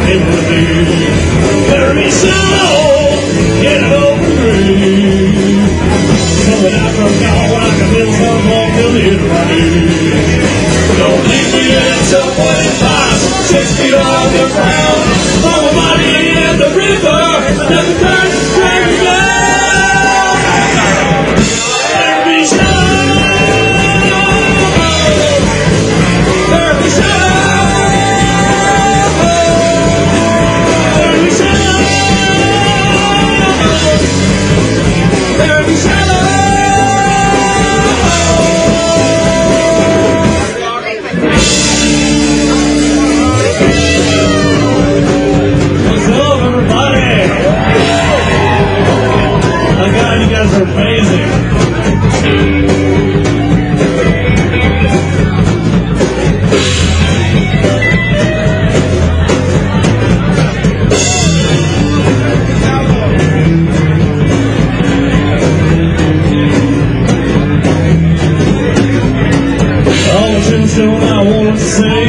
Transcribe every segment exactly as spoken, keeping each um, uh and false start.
it would be. Better be shallow, get it over green. Coming out from God, I can build some more till it rains. Don't leave me in some twenty-five, six feet off the ground. Throw my body in the river, nothing turns to drag me down. Better be shallow, better be shallow, better be shallow, better be shallow. You guys are amazing. All the tombstone I want to say,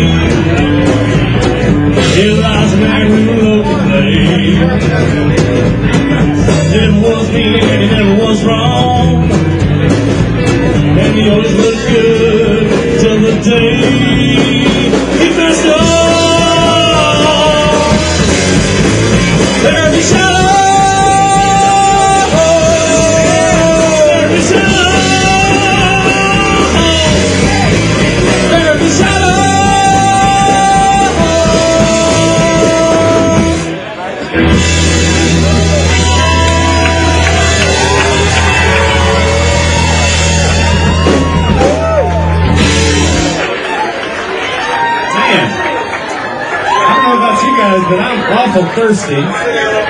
it lies in that real open place. Never was mean and he never was wrong, and he always looked good till the day he messed up. Better be shallow, better be shallow, better be shallow. I don't know about you guys, but I'm awful thirsty.